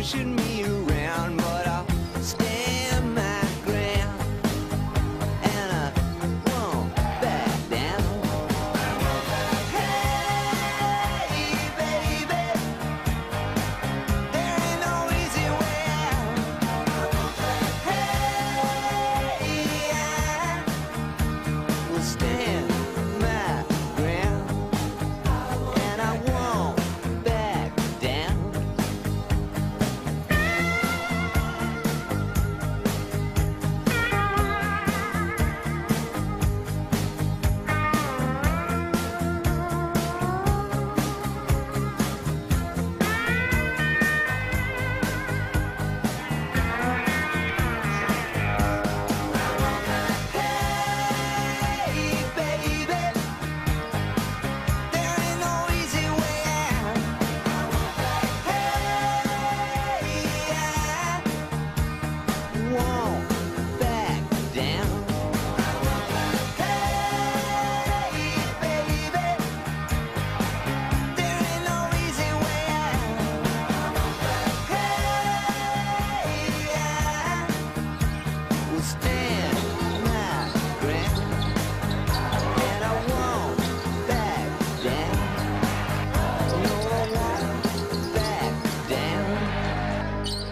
pushing me around, but I'll stand my ground, and I won't back down. Hey, baby, there ain't no easy way out. Hey, I will stand my ground, and I won't back down. Hey, baby, there ain't no easy way out. Hey, I won't back down. Hey, baby, there ain't no easy way out. Hey, I will stand my ground, and I won't back down. No, I won't back down.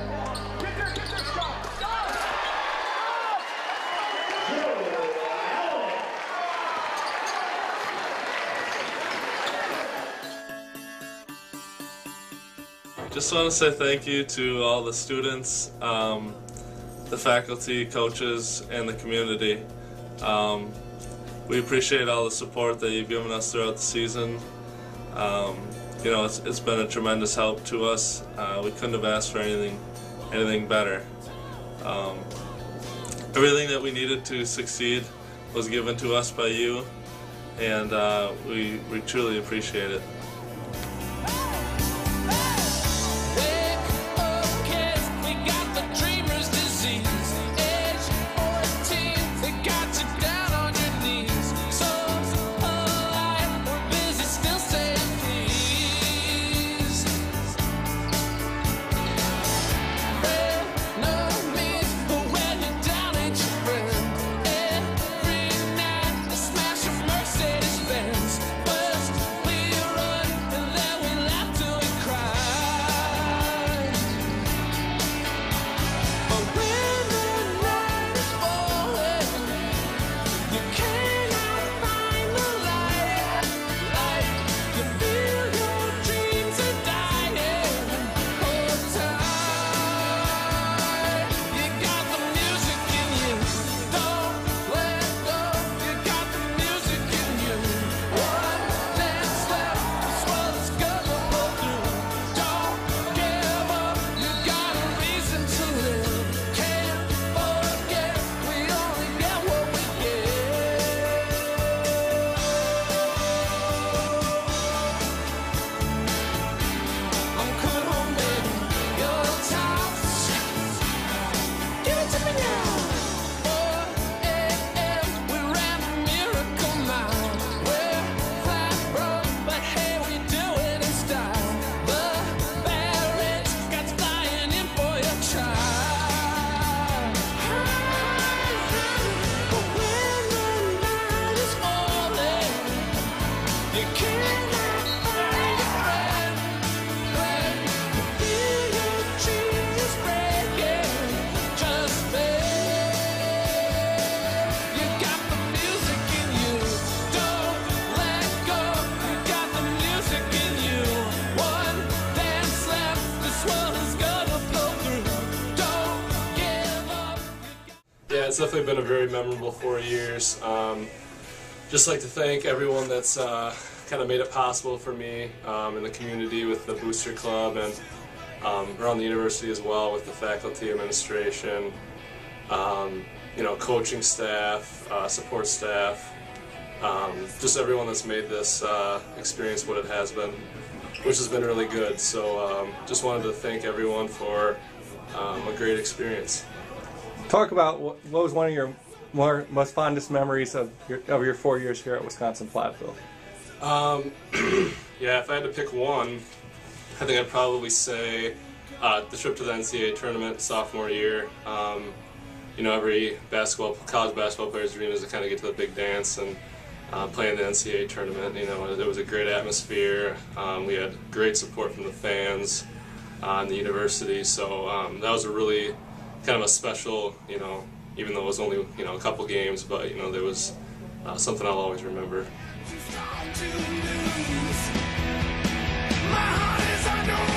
Just want to say thank you to all the students, the faculty, coaches, and the community. We appreciate all the support that you've given us throughout the season. You know, it's been a tremendous help to us. We couldn't have asked for anything better. Everything that we needed to succeed was given to us by you, and we truly appreciate it. Yeah, it's definitely been a very memorable 4 years. Just like to thank everyone that's kind of made it possible for me in the community with the Booster Club and around the university as well with the faculty, administration, you know, coaching staff, support staff, just everyone that's made this experience what it has been, which has been really good. So just wanted to thank everyone for a great experience. Talk about what was one of your most fondest memories of your 4 years here at Wisconsin-Platteville. Yeah, if I had to pick one, I think I'd probably say the trip to the NCAA tournament sophomore year. You know, every college basketball player's dream is to kind of get to the big dance and play in the NCAA tournament. You know, it was a great atmosphere. We had great support from the fans and the university, so that was a really kind of a special, you know, even though it was only, you know, a couple games, but, you know, there was something I'll always remember. My heart is